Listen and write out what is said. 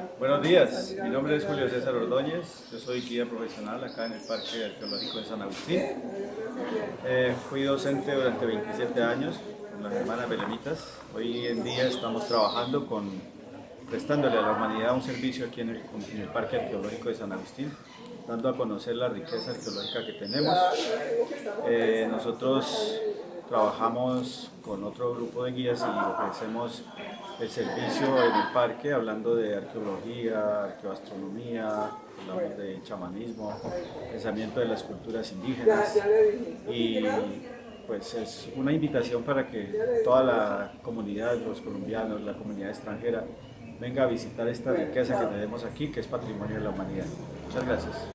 Buenos días, mi nombre es Julio César Ordóñez, yo soy guía profesional acá en el Parque Arqueológico de San Agustín. Fui docente durante 27 años con las hermanas Belemitas. Hoy en día estamos trabajando prestándole a la humanidad un servicio aquí en el Parque Arqueológico de San Agustín, dando a conocer la riqueza arqueológica que tenemos. Nosotros trabajamos con otro grupo de guías y ofrecemos el servicio en el parque hablando de arqueología, arqueoastronomía, hablamos de chamanismo, pensamiento de las culturas indígenas y pues es una invitación para que toda la comunidad, los colombianos, la comunidad extranjera venga a visitar esta riqueza que tenemos aquí, que es patrimonio de la humanidad. Muchas gracias.